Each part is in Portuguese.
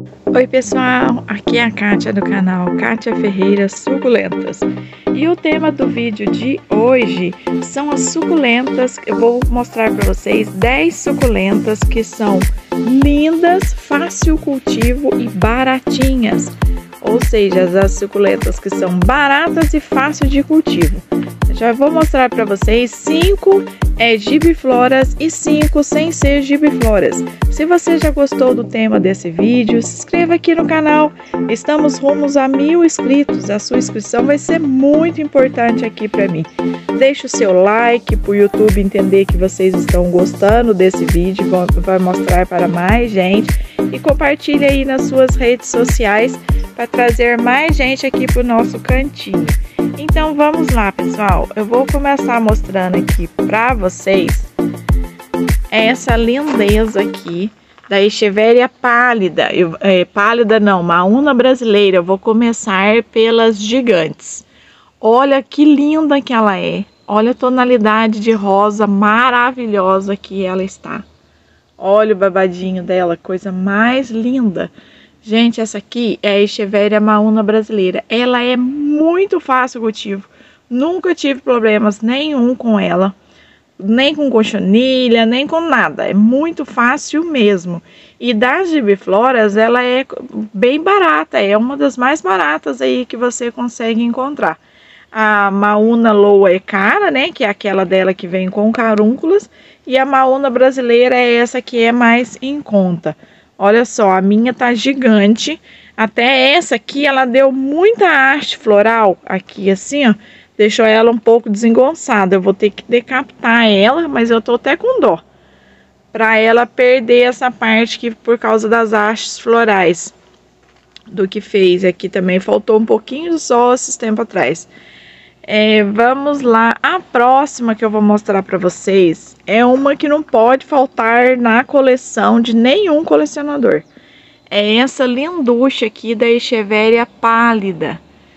Oi pessoal, aqui é a Kátia do canal Kátia Ferreira Suculentas. E o tema do vídeo de hoje são as suculentas. Eu vou mostrar para vocês 10 suculentas que são lindas, fácil cultivo e baratinhas. Ou seja, as suculentas que são baratas e fácil de cultivo. Já vou mostrar para vocês 5 gibifloras e 5 sem ser gibifloras. Se você já gostou do tema desse vídeo, se inscreva aqui no canal. Estamos rumos a 1000 inscritos. A sua inscrição vai ser muito importante aqui para mim. Deixe o seu like para o YouTube entender que vocês estão gostando desse vídeo, vai mostrar para mais gente. E compartilhe aí nas suas redes sociais para trazer mais gente aqui para o nosso cantinho. Então vamos lá, pessoal. Eu vou começar mostrando aqui para vocês essa lindeza aqui da Echeveria pálida. Pálida não, Maúna brasileira. Eu vou começar pelas gigantes. Olha que linda que ela é. Olha a tonalidade de rosa maravilhosa que ela está. Olha o babadinho dela, coisa mais linda. Gente, essa aqui é a Echeveria Maúna brasileira. Ela é muito fácil cultivo. Nunca tive problemas nenhum com ela. Nem com cochonilha, nem com nada. É muito fácil mesmo. E das gibifloras, ela é bem barata. É uma das mais baratas aí que você consegue encontrar. A Maúna Loa é cara, né? Que é aquela dela que vem com carúnculas. E a Maúna brasileira é essa que é mais em conta. Olha só, a minha tá gigante. Até essa aqui, ela deu muita haste floral aqui, assim, ó. Deixou ela um pouco desengonçada. Eu vou ter que decapitar ela, mas eu tô até com dó. Pra ela perder essa parte que por causa das hastes florais. Do que fez. Aqui também faltou um pouquinho de sol esses tempos atrás. Vamos lá. A próxima que eu vou mostrar pra vocês é uma que não pode faltar na coleção de nenhum colecionador. É essa linducha aqui da Echeveria pálida.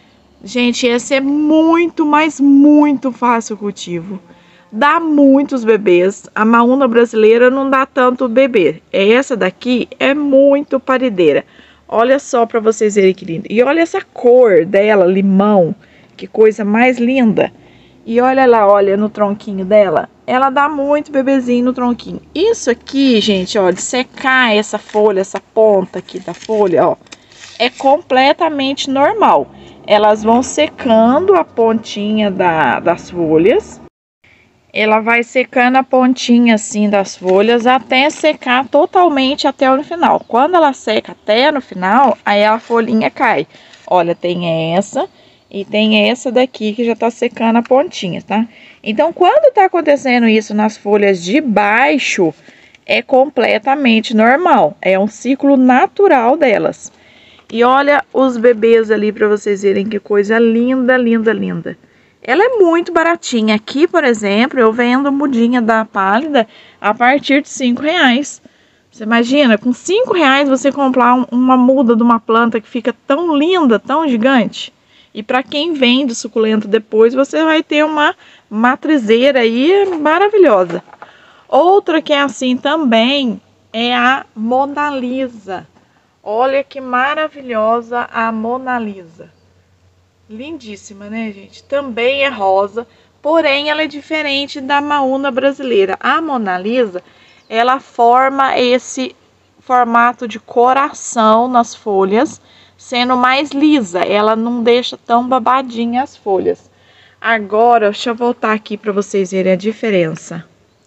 Gente, essa é muito, mas muito fácil cultivo. Dá muitos bebês. A Maúna brasileira não dá tanto bebê. Essa daqui é muito parideira. Olha só para vocês verem que linda. E olha essa cor dela, limão. Que coisa mais linda. E olha lá, olha no tronquinho dela. Ela dá muito bebezinho no tronquinho. Isso aqui, gente, ó, de secar essa folha, essa ponta aqui da folha, ó, é completamente normal. Elas vão secando a pontinha das folhas. Ela vai secando a pontinha assim das folhas até secar totalmente até o final. Quando ela seca até no final, aí a folhinha cai. Olha, tem essa e tem essa daqui que já tá secando a pontinha, tá? Então, quando tá acontecendo isso nas folhas de baixo, é completamente normal. É um ciclo natural delas. E olha os bebês ali para vocês verem que coisa linda, linda, linda. Ela é muito baratinha. Aqui, por exemplo, eu vendo mudinha da pálida a partir de R$5. Você imagina, com R$5 você comprar uma muda de uma planta que fica tão linda, tão gigante. E para quem vende suculento depois, você vai ter uma matrizeira aí maravilhosa. Outra que é assim também é a Mona Lisa. Olha que maravilhosa a Mona Lisa. Lindíssima, né, gente? Também é rosa, porém ela é diferente da Maúna brasileira. A Mona Lisa, ela forma esse formato de coração nas folhas, sendo mais lisa. Ela não deixa tão babadinha as folhas. Agora, deixa eu voltar aqui para vocês verem a diferença.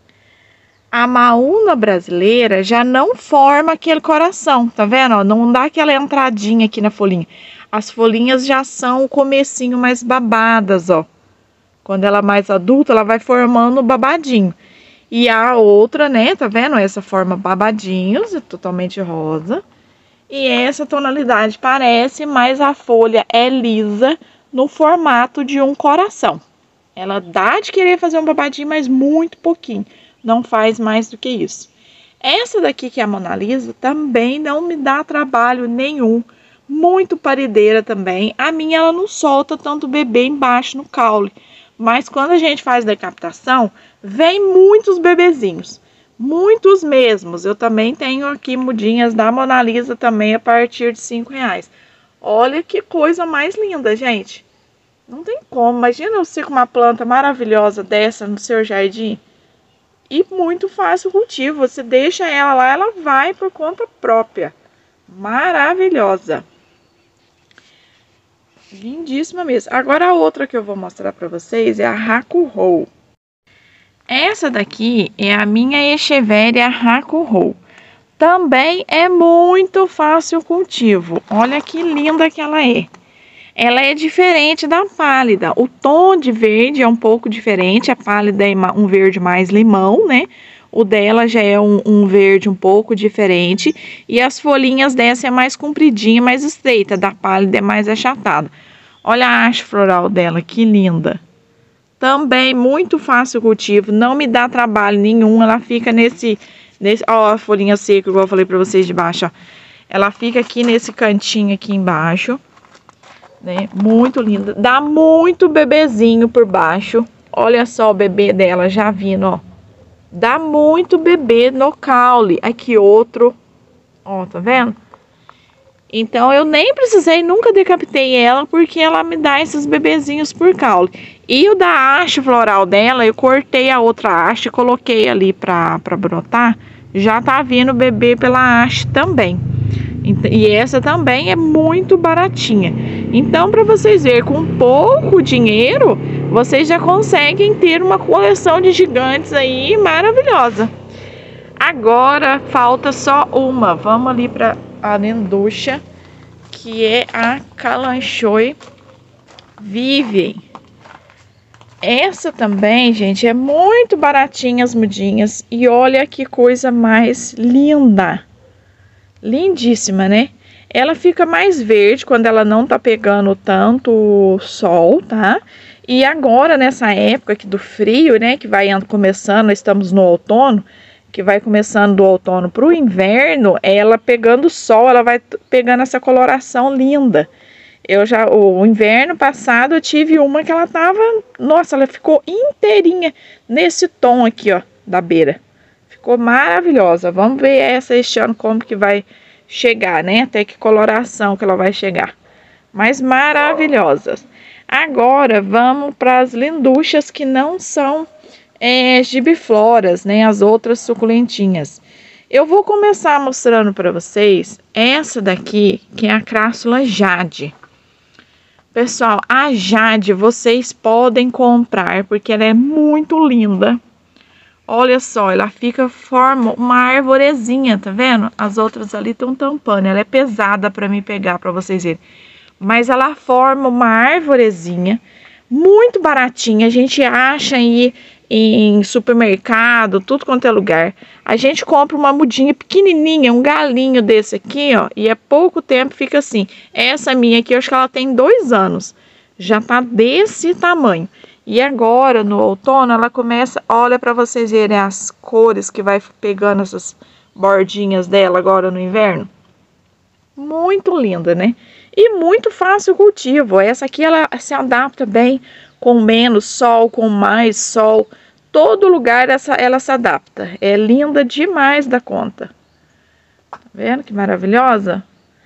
A Maúna brasileira já não forma aquele coração, tá vendo? Ó, não dá aquela entradinha aqui na folhinha. As folhinhas já são o comecinho mais babadas, ó. Quando ela é mais adulta, ela vai formando babadinho. E a outra, né, tá vendo? Essa forma babadinhos, é totalmente rosa. E essa tonalidade parece, mas a folha é lisa no formato de um coração. Ela dá de querer fazer um babadinho, mas muito pouquinho. Não faz mais do que isso. Essa daqui, que é a Mona Lisa, também não me dá trabalho nenhum. Muito parideira também. A minha, ela não solta tanto bebê embaixo no caule. Mas quando a gente faz decapitação, vem muitos bebezinhos. muitos mesmos. Eu também tenho aqui mudinhas da Mona Lisa também a partir de R$5. Olha que coisa mais linda, gente. Não tem como. Imagina você com uma planta maravilhosa dessa no seu jardim. E muito fácil o cultivo. Você deixa ela lá, ela vai por conta própria. Maravilhosa. Lindíssima mesmo. Agora a outra que eu vou mostrar para vocês é a Hakuho. Essa daqui é a minha Echeveria Hakuho. Também é muito fácil o cultivo. Olha que linda que ela é. Ela é diferente da pálida. O tom de verde é um pouco diferente. A pálida é um verde mais limão, né? O dela já é um verde um pouco diferente. E as folhinhas dessa é mais compridinha, mais estreita. Da pálida é mais achatada. Olha a haste floral dela, que linda. Também muito fácil o cultivo. Não me dá trabalho nenhum. Ela fica ó, a folhinha seca, igual eu falei pra vocês de baixo, ó. Ela fica aqui nesse cantinho aqui embaixo. Né? Muito linda. Dá muito bebezinho por baixo. Olha só o bebê dela já vindo, ó. Dá muito bebê no caule. Aqui outro. Ó, tá vendo? Então eu nem precisei, nunca decapitei ela, porque ela me dá esses bebezinhos por caule. E o da haste floral dela, eu cortei a outra haste, coloquei ali pra brotar. Já tá vindo bebê pela haste também. E essa também é muito baratinha. Então, para vocês verem, com pouco dinheiro, vocês já conseguem ter uma coleção de gigantes aí maravilhosa. Agora, falta só uma. Vamos ali para a Nenducha, que é a Kalanchoe Vivian. Essa também, gente, é muito baratinha as mudinhas. E olha que coisa mais linda. Lindíssima, né? Ela fica mais verde quando ela não tá pegando tanto sol, tá? E agora, nessa época aqui do frio, né? Que vai começando, estamos no outono, que vai começando do outono pro inverno, ela pegando sol, ela vai pegando essa coloração linda. O inverno passado eu tive uma que ela tava, nossa, ela ficou inteirinha nesse tom aqui, ó, da beira. Ficou maravilhosa. Vamos ver essa este ano como que vai chegar, né? Até que coloração que ela vai chegar. Mas maravilhosas. Agora vamos para as linduchas que não são gibifloras, né? As outras suculentinhas. Eu vou começar mostrando para vocês essa daqui, que é a Crassula Jade. Pessoal, a Jade vocês podem comprar porque ela é muito linda. Olha só, ela forma uma arvorezinha, tá vendo? As outras ali estão tampando, ela é pesada para me pegar, para vocês verem. Mas ela forma uma arvorezinha, muito baratinha, a gente acha aí em supermercado, tudo quanto é lugar. A gente compra uma mudinha pequenininha, um galinho desse aqui, ó, e é pouco tempo fica assim. Essa minha aqui, eu acho que ela tem 2 anos, já tá desse tamanho. E agora, no outono, ela começa, olha para vocês verem as cores que vai pegando essas bordinhas dela agora no inverno. Muito linda, né? E muito fácil o cultivo. Essa aqui, ela se adapta bem com menos sol, com mais sol. Todo lugar ela se adapta. É linda demais da conta. Tá vendo que maravilhosa?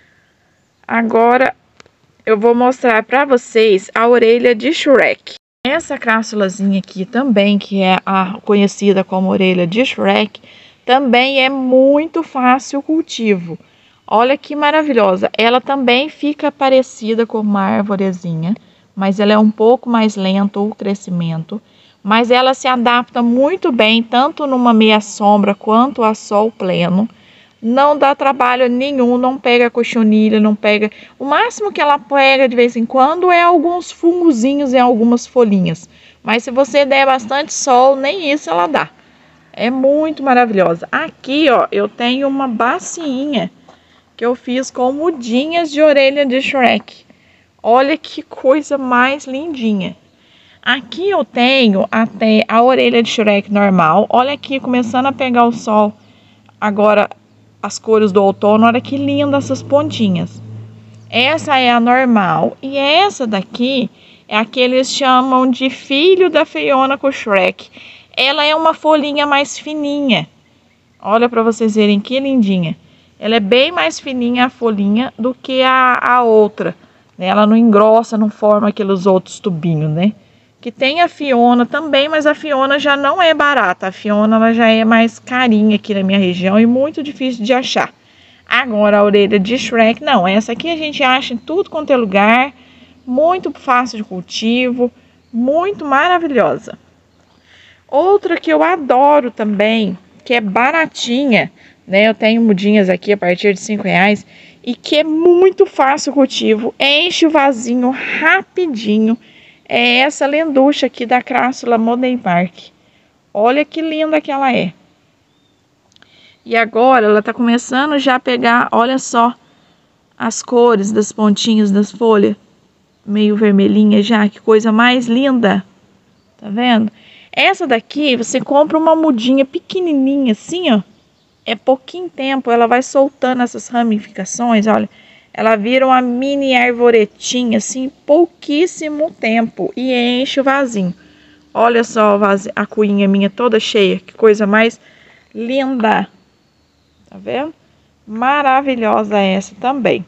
Agora, eu vou mostrar para vocês a orelha de Shrek. Essa crassulazinha aqui também, que é a conhecida como orelha de Shrek, também é muito fácil o cultivo. Olha que maravilhosa. Ela também fica parecida com uma arvorezinha, mas ela é um pouco mais lento o crescimento. Mas ela se adapta muito bem, tanto numa meia sombra quanto a sol pleno. Não dá trabalho nenhum, não pega cochonilha, não pega... O máximo que ela pega de vez em quando é alguns fungozinhos em algumas folhinhas. Mas se você der bastante sol, nem isso ela dá. É muito maravilhosa. Aqui, ó, eu tenho uma bacinha que eu fiz com mudinhas de orelha de Shrek. Olha que coisa mais lindinha. Aqui eu tenho até a orelha de Shrek normal. Olha aqui, começando a pegar o sol. Agora... as cores do outono, olha que linda essas pontinhas. Essa é a normal. E essa daqui é a que eles chamam de filho da feiona com Shrek. Ela é uma folhinha mais fininha. Olha para vocês verem que lindinha. Ela é bem mais fininha a folhinha do que a outra, né? Ela não engrossa, não forma aqueles outros tubinhos, né? Que tem a Fiona também, mas a Fiona já não é barata. A Fiona ela já é mais carinha aqui na minha região e muito difícil de achar. Agora a orelha de Shrek, não. Essa aqui a gente acha em tudo quanto é lugar. Muito fácil de cultivo, muito maravilhosa. Outra que eu adoro também, que é baratinha, né? Eu tenho mudinhas aqui a partir de R$5 e que é muito fácil o cultivo, enche o vasinho rapidinho. É essa lenducha aqui da Crassula Modern Park. Olha que linda que ela é. E agora ela tá começando já a pegar, olha só, as cores das pontinhas das folhas, meio vermelhinha já, que coisa mais linda. Tá vendo? Essa daqui, você compra uma mudinha pequenininha assim, ó. É pouquinho tempo, ela vai soltando essas ramificações, olha. Ela vira uma mini arvoretinha, assim, pouquíssimo tempo. E enche o vasinho. Olha só a cuinha minha toda cheia. Que coisa mais linda. Tá vendo? Maravilhosa essa também.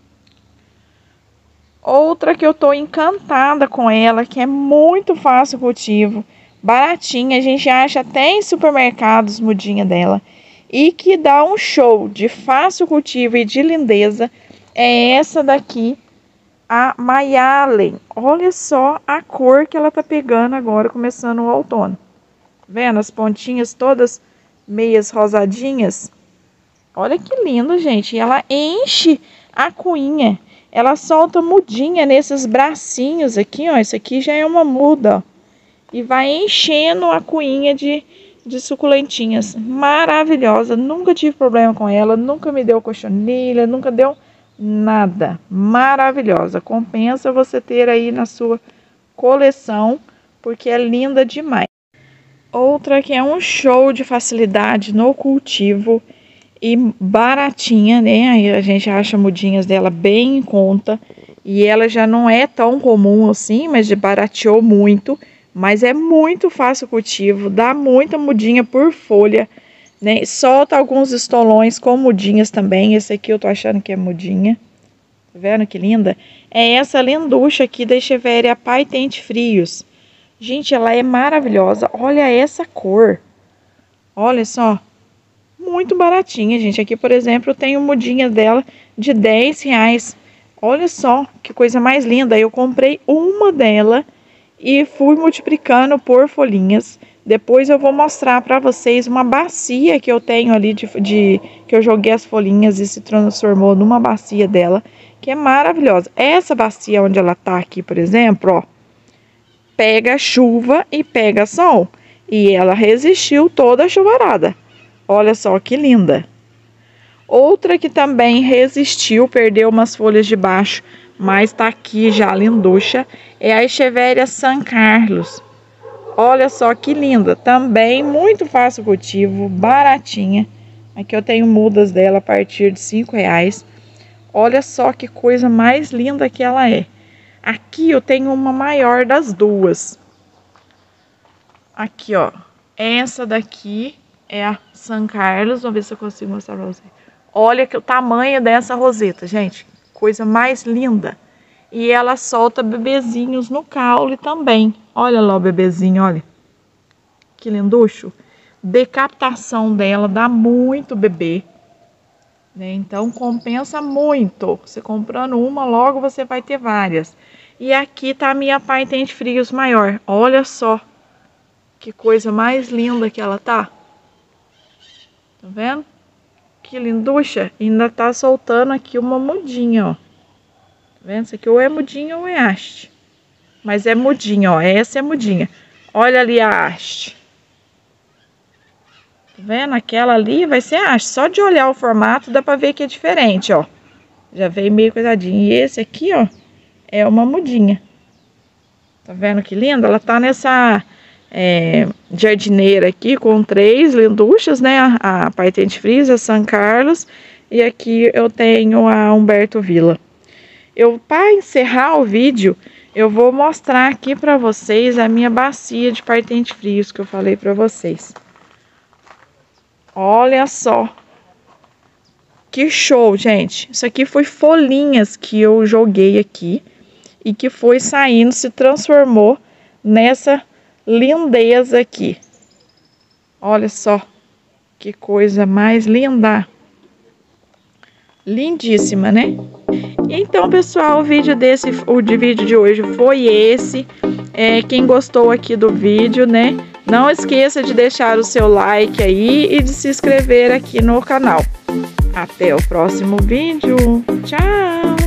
Outra que eu tô encantada com ela, que é muito fácil o cultivo. Baratinha, a gente acha até em supermercados mudinha dela. E que dá um show de fácil cultivo e de lindeza, é essa daqui, a Mayalen. Olha só a cor que ela tá pegando agora, começando o outono. Vendo as pontinhas todas meias rosadinhas? Olha que lindo, gente. E ela enche a cuinha. Ela solta mudinha nesses bracinhos aqui, ó. Isso aqui já é uma muda, ó. E vai enchendo a cuinha de suculentinhas. Maravilhosa. Nunca tive problema com ela. Nunca me deu cochonilha. Nunca deu nada. Maravilhosa. Compensa você ter aí na sua coleção. Porque é linda demais. Outra que é um show de facilidade no cultivo. E baratinha, né? Aí a gente acha mudinhas dela bem em conta. E ela já não é tão comum assim. Mas barateou muito. Mas é muito fácil o cultivo, dá muita mudinha por folha, né? Solta alguns estolões com mudinhas também. Esse aqui eu tô achando que é mudinha. Tá vendo que linda? É essa lenducha aqui da Echeveria Paitente Frios. Gente, ela é maravilhosa. Olha essa cor. Olha só. Muito baratinha, gente. Aqui, por exemplo, eu tenho mudinha dela de R$10. Olha só que coisa mais linda. Eu comprei uma dela e fui multiplicando por folhinhas. Depois eu vou mostrar para vocês uma bacia que eu tenho ali que eu joguei as folhinhas e se transformou numa bacia dela, que é maravilhosa. Essa bacia onde ela tá aqui, por exemplo, ó, pega chuva e pega sol. E ela resistiu toda a chuvarada. Olha só que linda. Outra que também resistiu, perdeu umas folhas de baixo, mas tá aqui já linducha, é a Echeveria San Carlos. Olha só que linda, também muito fácil o cultivo, baratinha. Aqui eu tenho mudas dela a partir de R$5. Olha só que coisa mais linda que ela é. Aqui eu tenho uma maior das duas. Aqui, ó, essa daqui é a San Carlos, vamos ver se eu consigo mostrar pra vocês. Olha que o tamanho dessa roseta, gente. Coisa mais linda. E ela solta bebezinhos no caule também. Olha lá o bebezinho, olha. Que linducho. Decapitação dela dá muito bebê, né? Então compensa muito. Você comprando uma, logo você vai ter várias. E aqui tá a minha Paitente Frios maior. Olha só. Que coisa mais linda que ela tá. Tá vendo? Que linducha. Ainda tá soltando aqui uma mudinha, ó. Tá vendo? Isso aqui ou é mudinha ou é haste. Mas é mudinha, ó. Essa é mudinha. Olha ali a haste. Tá vendo? Aquela ali vai ser haste. Só de olhar o formato dá pra ver que é diferente, ó. Já veio meio coisadinho. E esse aqui, ó, é uma mudinha. Tá vendo que linda? Ela tá nessa jardineira aqui com 3 linduchas, né? A Paitente Frios, a San Carlos. E aqui eu tenho a Humberto Villa. Para encerrar o vídeo, eu vou mostrar aqui pra vocês a minha bacia de Paitente Frios que eu falei pra vocês. Olha só. Que show, gente. Isso aqui foi folhinhas que eu joguei aqui e que foi saindo, se transformou nessa lindeza aqui. Olha só. Que coisa mais linda. Lindíssima, né? Então, pessoal, o vídeo de hoje foi esse. Quem gostou aqui do vídeo, né? Não esqueça de deixar o seu like aí e de se inscrever aqui no canal. Até o próximo vídeo. Tchau!